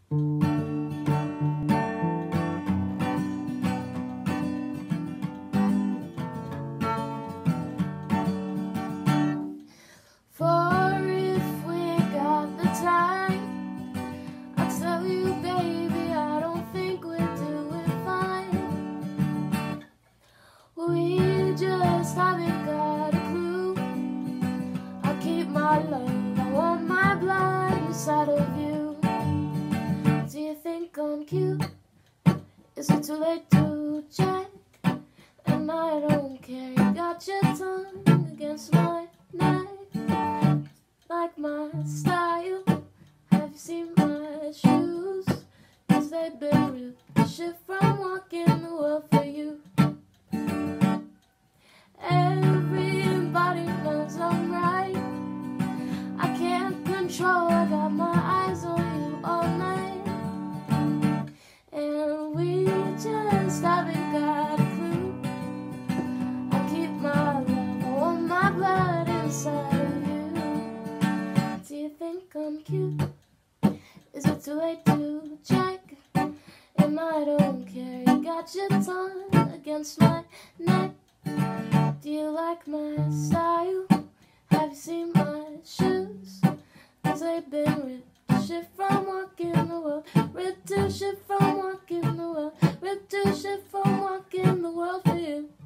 For if we got the time, I'll tell you, baby, I don't think we're doing fine. We just haven't got a clue. I keep my love, I want my blood inside of you. Do you think I'm cute? Is it too late to check? And I don't care, you got your tongue against my neck. Like my style, have you seen my shoes? 'Cause they've been ripped shit from walking the world for you. Everybody knows I'm right. I can't control, I got my eyes on you all night. And we just haven't got a clue. I keep my love, I want my blood inside of you. Do you think I'm cute? Is it too late to check? And I don't care, you got your tongue against my neck. Do you like my style? Have you seen my shoes? 'Cause they've been ripped shit from walking the world. Ripped to shit from walking the world. Ripped to shit from walking the world for you.